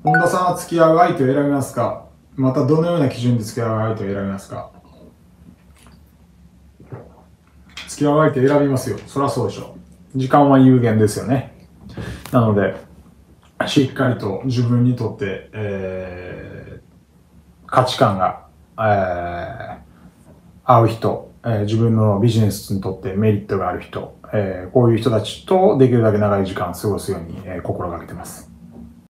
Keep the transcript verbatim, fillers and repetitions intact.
本田さんは付き合う相手を選びますか？またどのような基準で付き合う相手を選びますか？付き合う相手選びますよ。そりゃそうでしょ。時間は有限ですよね。なので、しっかりと自分にとって、えー、価値観が、えー、合う人、えー、自分のビジネスにとってメリットがある人、えー、こういう人たちとできるだけ長い時間過ごすように、えー、心がけてます。